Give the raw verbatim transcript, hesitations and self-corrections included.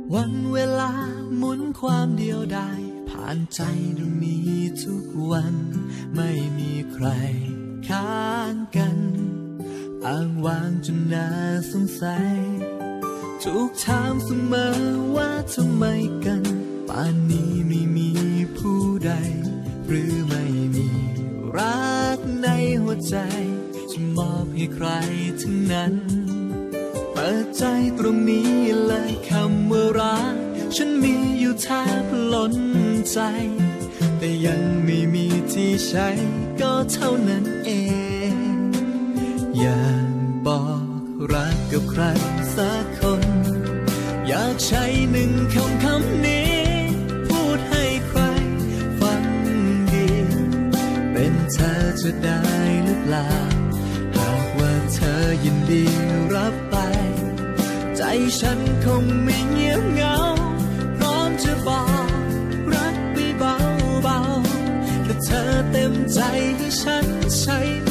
วันเวลาหมุนความเดียวดายผ่านใจดวงนี้ทุกวันไม่มีใครค้างกันอ้างว้างจนน่าสงสัยถูกถามเสมอว่าทำไมกันป่านนี้ไม่มีผู้ใดหรือไม่มีรักในหัวใจจะมอบให้ใครทั้งนั้นเปิดใจตรงนี้เลยคำว่ารักฉันมีอยู่แทบล้นใจแต่ยังไม่มีที่ใช้ก็เท่านั้นเองอยากบอกรักกับใครสักคนอยากใช้หนึ่งคำคำนี้พูดให้ใครฟังดีเป็นเธอจะได้หรือเปล่าหากว่าเธอยินดีรับไปใจฉันคงไม่เงียบเหงาพร้อมจะบอกรักไปเบาๆถ้าเธอเต็มใจให้ฉันใช้